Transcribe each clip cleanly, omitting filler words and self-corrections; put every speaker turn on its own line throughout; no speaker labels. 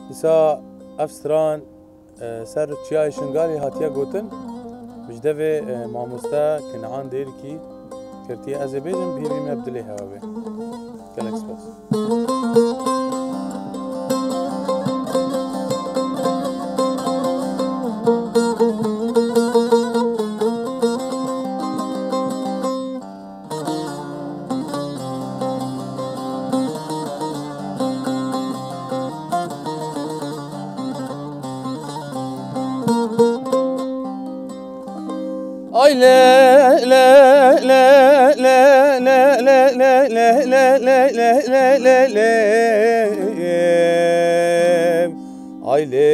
دیسا افستران سر چیای شنگالی هاتیا گوتن بجدوی ماموستا کنعان دیر کی کرتی از بیجم بیری مبدلی هاوی گلکس بس Ay le le le le le le le le le le le le le ay le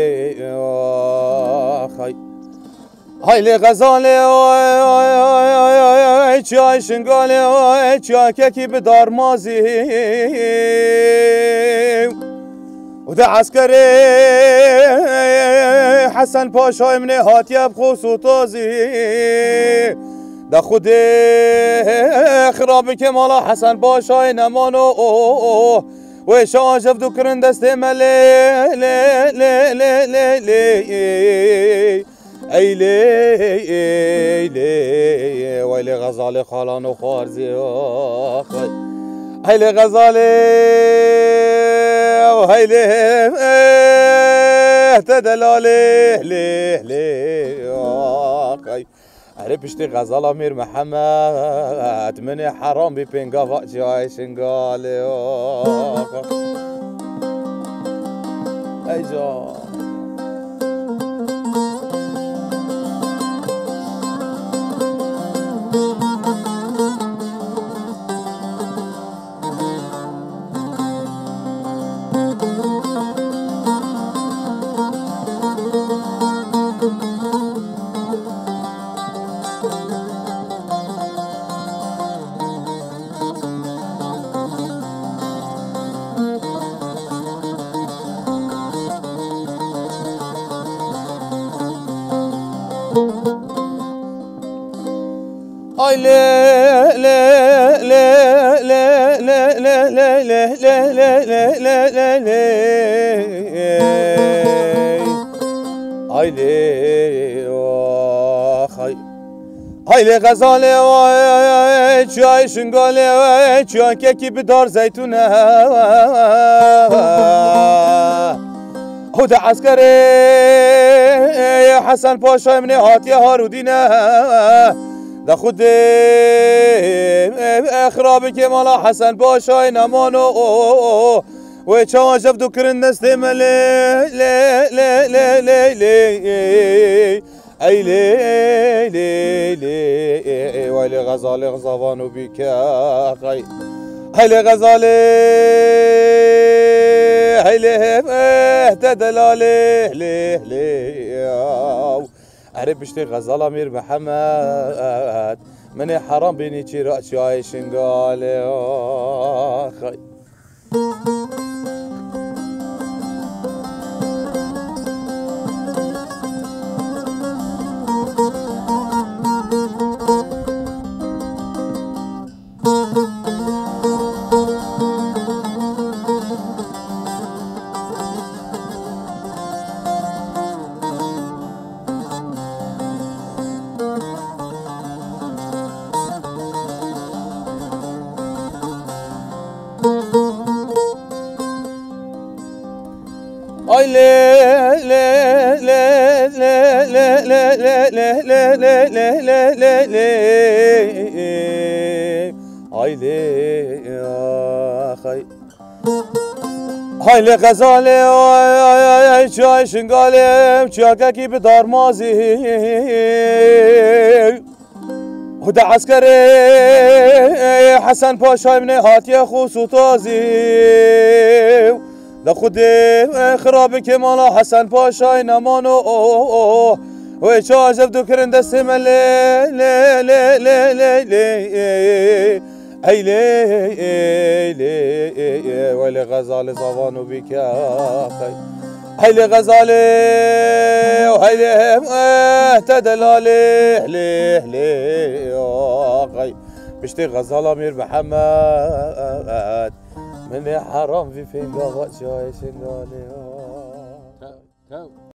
ay le غزاله ay çay şingale ay çay keki bir darmazi وده عسكري حسن پاشای من هاتیب خوصو تازی ده خود خراب کمالا حسن پاشای نمانو و شاجف دو کرن دست ملی لی لی لی لی لی ای لی لی ویلی غزال خالانو خوارزی هیلی غزالی وهيلي تدلالي ليه ليه اخي عرفت غزال امير محمد من حرام ببنقافا جاي شنقالي اي جا Ay le le le le le le le le le le le le le ay le ay ay le غزاله çay şingale çay keki bir dar zeytune خود عسكري حسن پاشای من هاتیه هارودینه ده خود اخراب کمالا حسن پاشای نمانو و چاجف دو کرن دست ملی لی لی لی لی لی ای لی لی لی ویلی غزال غزوانو بیکه هیلی غزالی هیلی تدلالی لی لی عرب بشتي غزال امير محمد من حرام بيني چيرا چاي شنگالي اخي Ay le le le le le le le le le le le le le le ay le ay ay le غزاله ay çay şingalem çakaki bir darmazi وده عسكري حسن پاشای من هاتیه خوصو تازی ده خود خراب کمالا حسن پاشای نمانو و چاجف دو کرن دست ملی لی لی لی لی لی ای لی لی ویلی غزال زوانو بیکه هیلی غزالی و هیلی تدلالی لی لی بشتي غزال امير محمد من حرام في فين قاوة شاي شنقالي
تا